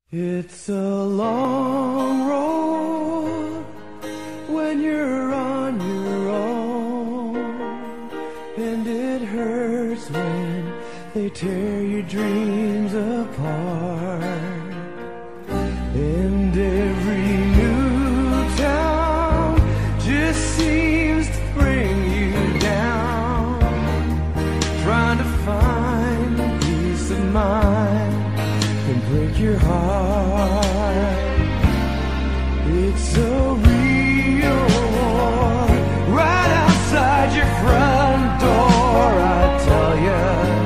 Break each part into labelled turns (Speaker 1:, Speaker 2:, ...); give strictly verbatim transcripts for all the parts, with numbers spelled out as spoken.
Speaker 1: It's a long road when you're on your own, and it hurts when they tear your dreams apart. And every new town just seems to bring you down, trying to find peace of mind and break your heart. It's a real war right outside your front door. I tell ya,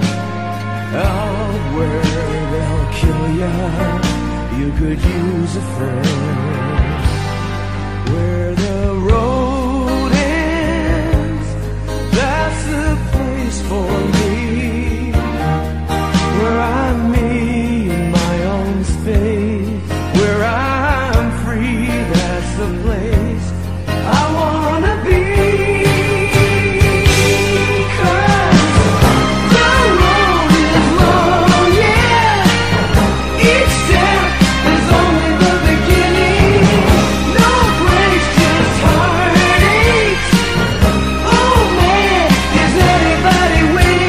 Speaker 1: out where they'll kill ya, you could use a friend. Where the road ends, that's the place for me, where I'm me in my own space, where I'm free, that's the place I wanna be. 'Cause the road is long, yeah, each step is only the beginning. No breaks, just heartaches. Oh man, is anybody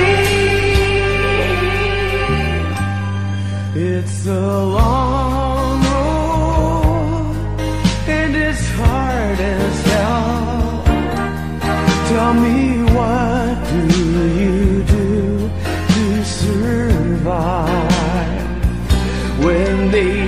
Speaker 1: winning? It's a long road, and it's hard as hell. Tell me, what do you do to survive when they